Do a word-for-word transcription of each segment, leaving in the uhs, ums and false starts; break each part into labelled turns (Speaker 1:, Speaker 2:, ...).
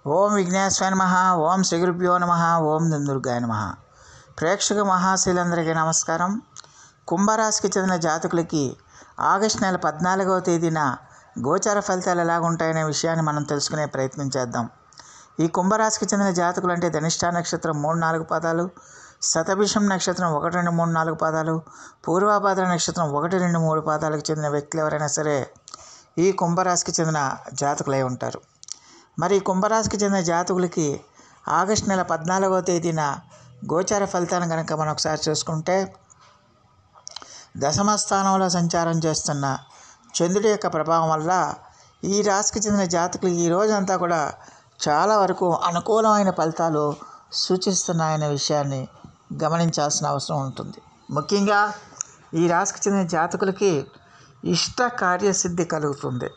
Speaker 1: ఓం విఘ్నేశ్వరాయ నమః. ఓం శ్రీ గురుభ్యో నమః. ఓం దుర్గాయ నమః. ప్రేక్షక మహాశీలందరికీ నమస్కారం. కుంభరాశికి చెందిన జాతకులకి ఆగస్టు నెల పద్నాలుగవ తేదీన గోచార ఫలితాలు ఎలాగుంటాయనే విషయాన్ని మనం తెలుసుకునే ప్రయత్నం చేద్దాం. ఈ కుంభరాశికి చెందిన జాతకులు అంటే ధనిష్ఠా నక్షత్రం మూడు నాలుగు పాదాలు, శతభిషం నక్షత్రం ఒకటి రెండు మూడు నాలుగు పాదాలు, పూర్వాభాద్ర నక్షత్రం ఒకటి రెండు మూడు పాదాలకు చెందిన వ్యక్తులు ఎవరైనా సరే ఈ కుంభరాశికి చెందిన జాతకులై ఉంటారు. మరి ఈ కుంభరాశికి చెందిన జాతకులకి ఆగస్టు నెల పద్నాలుగవ తేదీన గోచార ఫలితాలను కనుక మనం ఒకసారి చూసుకుంటే, దశమ స్థానంలో సంచారం చేస్తున్న చంద్రుడి యొక్క ప్రభావం వల్ల ఈ రాశికి చెందిన జాతకులు ఈ రోజంతా కూడా చాలా వరకు అనుకూలమైన ఫలితాలు సూచిస్తున్నాయనే విషయాన్ని గమనించాల్సిన అవసరం ఉంటుంది. ముఖ్యంగా ఈ రాశికి చెందిన జాతకులకి ఇష్ట కార్యసిద్ధి కలుగుతుంది.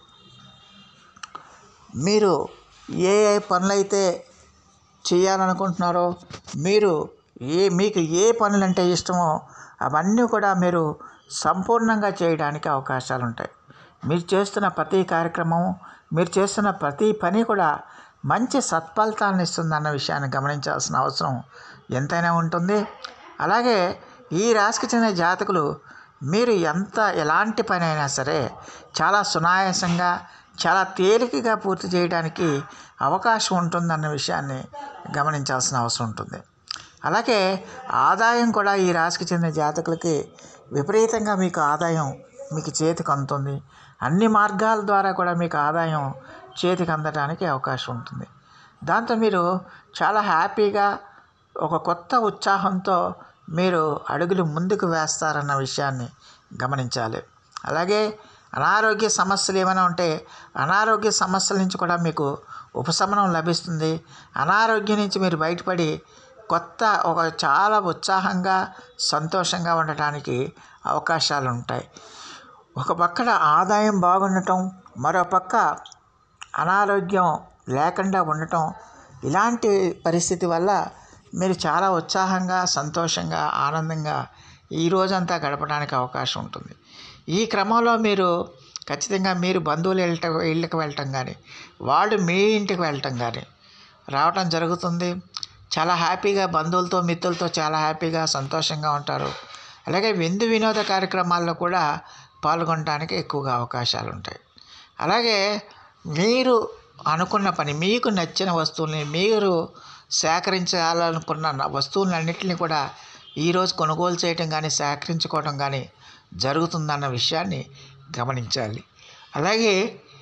Speaker 1: మీరు ఏ ఏ పనులైతే చేయాలనుకుంటున్నారో, మీరు ఏ మీకు ఏ పనులంటే ఇష్టమో అవన్నీ కూడా మీరు సంపూర్ణంగా చేయడానికి అవకాశాలు ఉంటాయి. మీరు చేస్తున్న ప్రతి కార్యక్రమం, మీరు చేస్తున్న ప్రతి పని కూడా మంచి సత్ఫలితాలను ఇస్తుందన్న విషయాన్ని గమనించాల్సిన అవసరం ఎంతైనా ఉంటుంది. అలాగే ఈ రాశికి చెందిన జాతకులు మీరు ఎంత ఎలాంటి పని అయినా సరే చాలా సునాయాసంగా, చాలా తేలికగా పూర్తి చేయడానికి అవకాశం ఉంటుందన్న విషయాన్ని గమనించాల్సిన అవసరం ఉంటుంది. అలాగే ఆదాయం కూడా ఈ రాశికి చెందిన జాతకులకి విపరీతంగా మీకు ఆదాయం మీకు చేతికి అందుతుంది. అన్ని మార్గాల ద్వారా కూడా మీకు ఆదాయం చేతికి అందడానికి అవకాశం ఉంటుంది. దాంతో మీరు చాలా హ్యాపీగా ఒక కొత్త ఉత్సాహంతో మీరు అడుగులు ముందుకు వేస్తారన్న విషయాన్ని గమనించాలి. అలాగే అనారోగ్య సమస్యలు ఏమైనా ఉంటే అనారోగ్య సమస్యల నుంచి కూడా మీకు ఉపశమనం లభిస్తుంది. అనారోగ్యం నుంచి మీరు బయటపడి కొత్త ఒక చాలా ఉత్సాహంగా, సంతోషంగా ఉండటానికి అవకాశాలు ఉంటాయి. ఒక పక్కన ఆదాయం బాగుండటం, మరో పక్క అనారోగ్యం లేకుండా ఉండటం, ఇలాంటి పరిస్థితి వల్ల మీరు చాలా ఉత్సాహంగా, సంతోషంగా, ఆనందంగా ఈ రోజంతా గడపడానికి అవకాశం ఉంటుంది. ఈ క్రమంలో మీరు ఖచ్చితంగా మీరు బంధువులు వెళ్ళట ఇళ్ళకి వెళ్ళటం కానీ, వాళ్ళు మీ ఇంటికి వెళ్ళటం కానీ రావటం జరుగుతుంది. చాలా హ్యాపీగా బంధువులతో, మిత్రులతో చాలా హ్యాపీగా, సంతోషంగా ఉంటారు. అలాగే విందు వినోద కార్యక్రమాల్లో కూడా పాల్గొనడానికి ఎక్కువగా అవకాశాలు ఉంటాయి. అలాగే మీరు అనుకున్న పని, మీకు నచ్చిన వస్తువుల్ని, మీరు సేకరించాలనుకున్న వస్తువులన్నింటినీ కూడా ఈరోజు కొనుగోలు చేయటం కానీ, సేకరించుకోవడం కానీ జరుగుతుందన్న విషయాన్ని గమనించాలి. అలాగే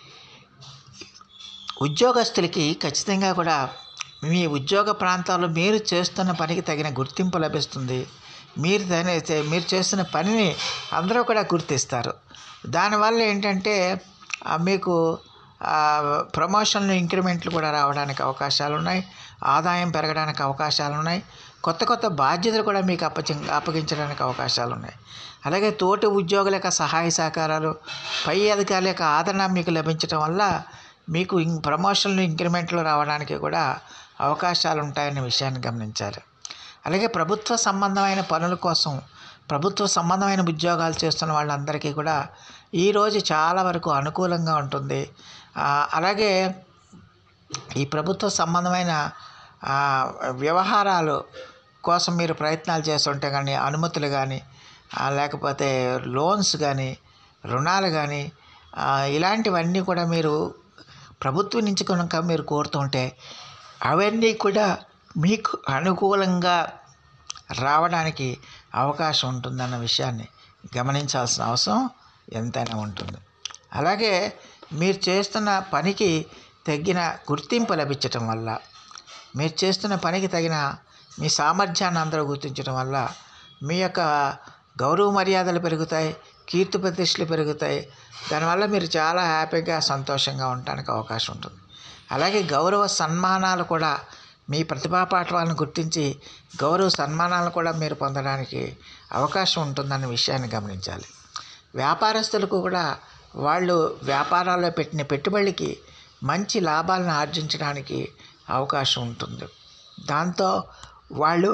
Speaker 1: ఉద్యోగస్తులకి ఖచ్చితంగా కూడా మీ ఉద్యోగ ప్రాంతాల్లో మీరు చేస్తున్న పనికి తగిన గుర్తింపు లభిస్తుంది. మీరు మీరు చేస్తున్న పనిని అందరూ కూడా గుర్తిస్తారు. దానివల్ల ఏంటంటే మీకు ప్రమోషన్లు, ఇంక్రిమెంట్లు కూడా రావడానికి అవకాశాలు ఉన్నాయి. ఆదాయం పెరగడానికి అవకాశాలు ఉన్నాయి. కొత్త కొత్త బాధ్యతలు కూడా మీకు అప్పచి అప్పగించడానికి అవకాశాలు ఉన్నాయి. అలాగే తోటి ఉద్యోగుల యొక్క సహాయ సహకారాలు, పై అధికారుల యొక్క ఆదరణ మీకు లభించడం వల్ల మీకు ప్రమోషన్లు, ఇంక్రిమెంట్లు రావడానికి కూడా అవకాశాలు ఉంటాయనే విషయాన్ని గమనించాలి. అలాగే ప్రభుత్వ సంబంధమైన పనుల కోసం, ప్రభుత్వ సంబంధమైన ఉద్యోగాలు చేస్తున్న వాళ్ళందరికీ కూడా ఈరోజు చాలా వరకు అనుకూలంగా ఉంటుంది. అలాగే ఈ ప్రభుత్వ సంబంధమైన వ్యవహారాలు కోసం మీరు ప్రయత్నాలు చేస్తుంటే కానీ, అనుమతులు కానీ, లేకపోతే లోన్స్ కానీ, రుణాలు కానీ, ఇలాంటివన్నీ కూడా మీరు ప్రభుత్వం నుంచి కనుక మీరు కోరుతుంటే అవన్నీ కూడా మీకు అనుకూలంగా రావడానికి అవకాశం ఉంటుందన్న విషయాన్ని గమనించాల్సిన అవసరం ఎంతైనా ఉంటుంది. అలాగే మీరు చేస్తున్న పనికి తగిన గుర్తింపు లభించటం వల్ల, మీరు చేస్తున్న పనికి తగిన మీ సామర్థ్యాన్ని అందరూ గుర్తించడం వల్ల మీ యొక్క గౌరవ మర్యాదలు పెరుగుతాయి, కీర్తి ప్రతిష్టలు పెరుగుతాయి. దానివల్ల మీరు చాలా హ్యాపీగా, సంతోషంగా ఉండడానికి అవకాశం ఉంటుంది. అలాగే గౌరవ సన్మానాలు కూడా, మీ ప్రతిభా పాఠవాలను గుర్తించి గౌరవ సన్మానాలు కూడా మీరు పొందడానికి అవకాశం ఉంటుందన్న విషయాన్ని గమనించాలి. వ్యాపారస్తులకు కూడా వాళ్ళు వ్యాపారాల్లో పెట్టిన పెట్టుబడికి మంచి లాభాలను ఆర్జించడానికి అవకాశం ఉంటుంది. దాంతో వాళ్ళు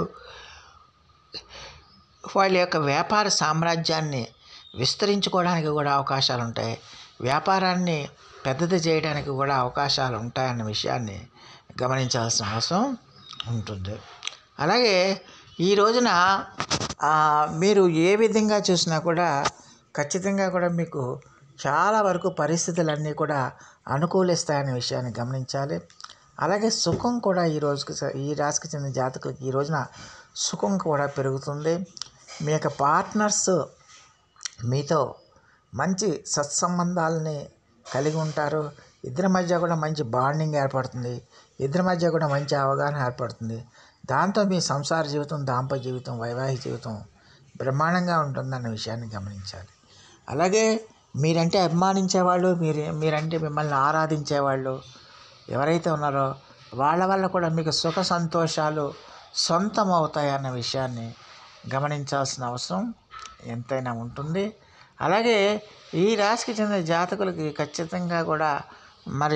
Speaker 1: వాళ్ళ యొక్క వ్యాపార సామ్రాజ్యాన్ని విస్తరించుకోవడానికి కూడా అవకాశాలు ఉంటాయి. వ్యాపారాన్ని పెద్దది చేయడానికి కూడా అవకాశాలు ఉంటాయన్న విషయాన్ని గమనించాల్సిన అవసరం ఉంటుంది. అలాగే ఈ రోజున మీరు ఏ విధంగా చూసినా కూడా ఖచ్చితంగా కూడా మీకు చాలా వరకు పరిస్థితులన్నీ కూడా అనుకూలిస్తాయనే విషయాన్ని గమనించాలి. అలాగే సుఖం కూడా ఈ రోజుకి ఈ రాశికి చెందిన జాతకులకి ఈ రోజున సుఖం కూడా పెరుగుతుంది. మీ యొక్క పార్ట్నర్స్ మీతో మంచి సత్సంబంధాలని కలిగి ఉంటారు. ఇద్దరి మధ్య కూడా మంచి బాండింగ్ ఏర్పడుతుంది. ఇద్దరి మధ్య కూడా మంచి అవగాహన ఏర్పడుతుంది. దాంతో మీ సంసార జీవితం, దాంపత్య జీవితం, వైవాహిక జీవితం బ్రహ్మాండంగా ఉంటుందన్న విషయాన్ని గమనించాలి. అలాగే మీరంటే అభిమానించేవాళ్ళు, మీరు మీరంటే మిమ్మల్ని ఆరాధించేవాళ్ళు ఎవరైతే ఉన్నారో వాళ్ళ వల్ల కూడా మీకు సుఖ సంతోషాలు సొంతం అవుతాయన్న విషయాన్ని గమనించాల్సిన అవసరం ఎంతైనా ఉంటుంది. అలాగే ఈ రాశికి చెందిన జాతకులకి ఖచ్చితంగా కూడా మరి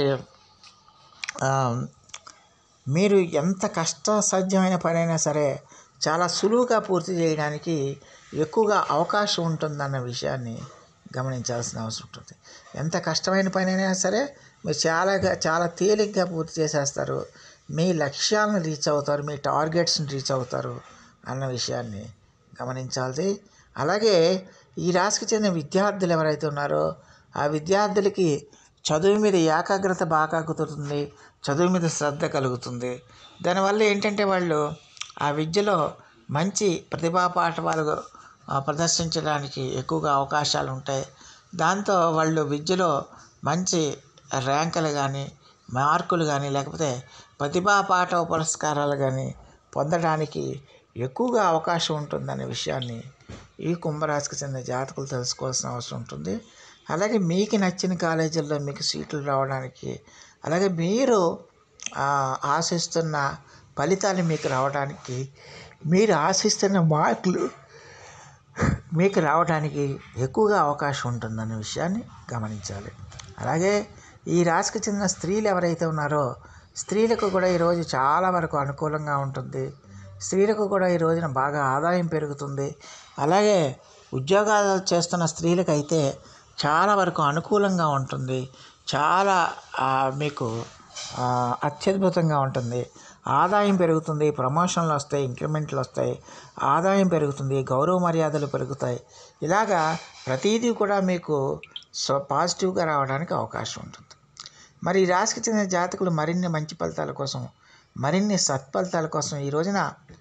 Speaker 1: మీరు ఎంత కష్టసాధ్యమైన పనైనా సరే చాలా సులువుగా పూర్తి చేయడానికి ఎక్కువగా అవకాశం ఉంటుందన్న విషయాన్ని గమనించాల్సిన అవసరం ఉంటుంది. ఎంత కష్టమైన పనైనా సరే మీరు చాలా చాలా తేలిగ్గా పూర్తి చేసేస్తారు. మీ లక్ష్యాలను రీచ్ అవుతారు, మీ టార్గెట్స్ని రీచ్ అవుతారు అన్న విషయాన్ని గమనించాలి. అలాగే ఈ రాశికి చెందిన విద్యార్థులు ఎవరైతే ఉన్నారో ఆ విద్యార్థులకి చదువు మీద ఏకాగ్రత బాగా కుదురుతుంది, చదువు మీద శ్రద్ధ కలుగుతుంది. దానివల్ల ఏంటంటే వాళ్ళు ఆ విద్యలో మంచి ప్రతిభా పాఠవాలు ప్రదర్శించడానికి ఎక్కువగా అవకాశాలు ఉంటాయి. దాంతో వాళ్ళు విద్యలో మంచి ర్యాంకులు కానీ, మార్కులు కానీ, లేకపోతే ప్రతిభా పాఠ పురస్కారాలు కానీ పొందడానికి ఎక్కువగా అవకాశం ఉంటుందనే విషయాన్ని ఈ కుంభరాశికి చెందిన జాతకులు తెలుసుకోవాల్సిన అవసరం ఉంటుంది. అలాగే మీకు నచ్చిన కాలేజీల్లో మీకు సీట్లు రావడానికి, అలాగే మీరు ఆశిస్తున్న ఫలితాలు మీకు రావడానికి, మీరు ఆశిస్తున్న మార్కులు మీకు రావడానికి ఎక్కువగా అవకాశం ఉంటుందన్న విషయాన్ని గమనించాలి. అలాగే ఈ రాశికి చెందిన స్త్రీలు ఎవరైతే ఉన్నారో స్త్రీలకు కూడా ఈరోజు చాలా వరకు అనుకూలంగా ఉంటుంది. స్త్రీలకు కూడా ఈ రోజున బాగా ఆదాయం పెరుగుతుంది. అలాగే ఉద్యోగాలు చేస్తున్న స్త్రీలకైతే చాలా వరకు అనుకూలంగా ఉంటుంది. చాలా మీకు అత్యద్భుతంగా ఉంటుంది. ఆదాయం పెరుగుతుంది, ప్రమోషన్లు వస్తాయి, ఇంక్రిమెంట్లు వస్తాయి, ఆదాయం పెరుగుతుంది, గౌరవ మర్యాదలు పెరుగుతాయి. ఇలాగా ప్రతిదీ కూడా మీకు సో పాజిటివ్గా రావడానికి అవకాశం ఉంటుంది. మరి ఈ రాశికి చెందిన జాతకులు మరిన్ని మంచి ఫలితాల కోసం, మరిన్ని సత్ఫలితాల కోసం ఈ రోజున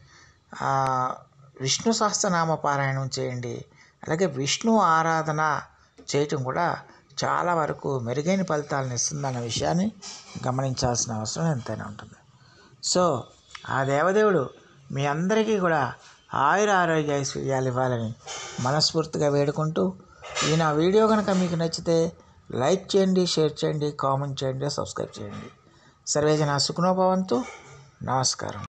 Speaker 1: విష్ణు సహస్రనామ పారాయణం చేయండి. అలాగే విష్ణు ఆరాధన చేయటం కూడా చాలా వరకు మెరుగైన ఫలితాలను ఇస్తుందన్న విషయాన్ని గమనించాల్సిన అవసరం ఎంతైనా ఉంటుంది. సో ఆ దేవదేవుడు మీ అందరికీ కూడా ఆయుర ఆరోగ్య ఐశ్వర్యాలు ఇవ్వాలని మనస్ఫూర్తిగా వేడుకుంటూ, ఈ నా వీడియో కనుక మీకు నచ్చితే లైక్ చేయండి, షేర్ చేయండి, కామెంట్ చేయండి, సబ్స్క్రైబ్ చేయండి. సర్వేజన సుఖనో భవంతు. నమస్కారం.